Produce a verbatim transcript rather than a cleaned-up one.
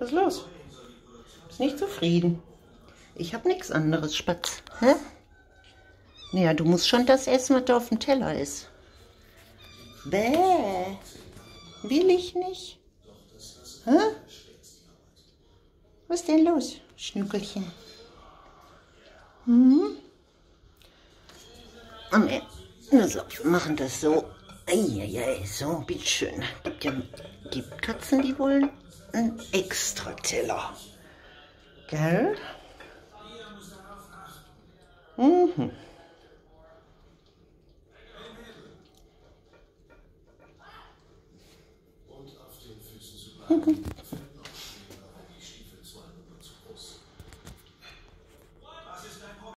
Was ist los? Bist nicht zufrieden? Ich habe nichts anderes, Spatz. Hä? Naja, du musst schon das essen, was da auf dem Teller ist. Bäh. Will ich nicht. Hä? Was ist denn los, Schnückelchen? Hm? Also, wir machen das so. Eieiei, so, bitteschön. Gibt ja gibt Katzen, die wollen einen extra Teller. Gell? Mhm. Mhm.